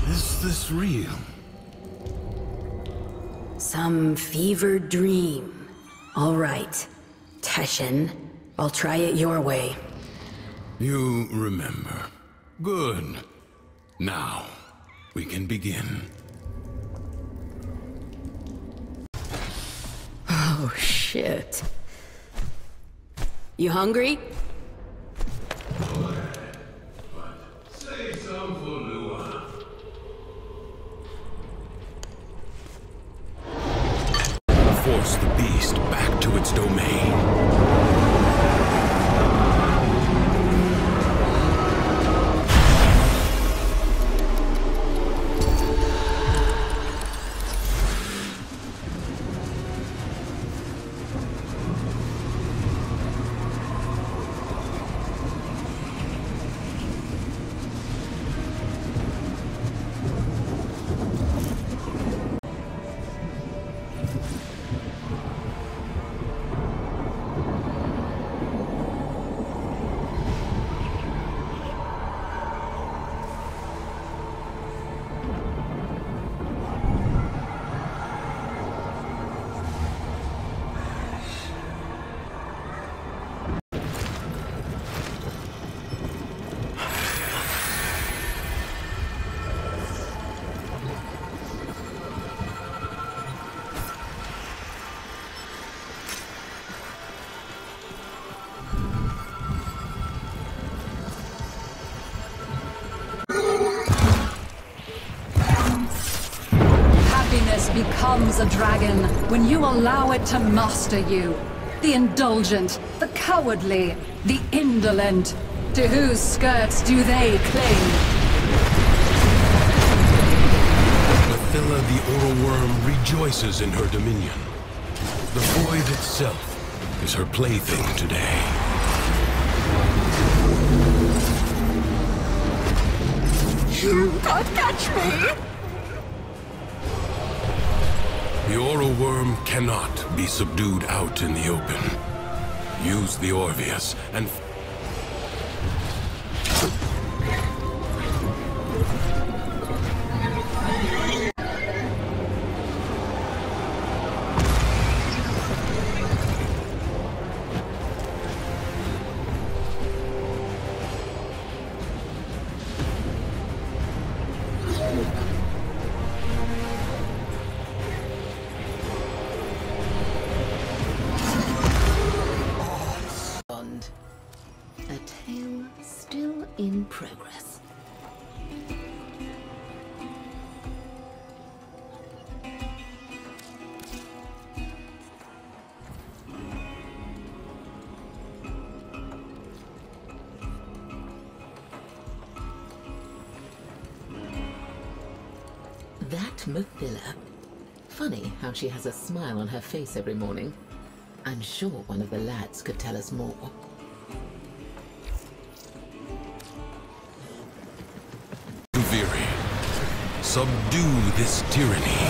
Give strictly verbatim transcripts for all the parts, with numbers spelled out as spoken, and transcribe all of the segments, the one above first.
Is this real? Some fevered dream. All right. Teshin, I'll try it your way. You remember. Good. Now, we can begin. Oh, shit. You hungry? Say some for Lua. Force the beast back to its domain. Becomes a dragon when you allow it to master you. The indulgent, the cowardly, the indolent. To whose skirts do they cling? Mathila the Oral Worm rejoices in her dominion. The void itself is her plaything today. You can't catch me! The Oral Worm cannot be subdued out in the open. Use the Orvius and... A tale still in progress. That Mathila. Funny how she has a smile on her face every morning. I'm sure one of the lads could tell us more. Duviri, subdue this tyranny.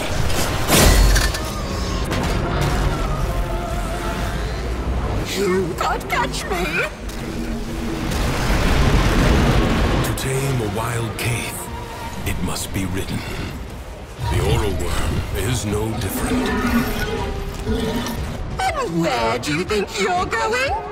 You can't catch me! To tame a wild Kaith, it must be ridden. The Oral Worm is no different. And where do you think you're going?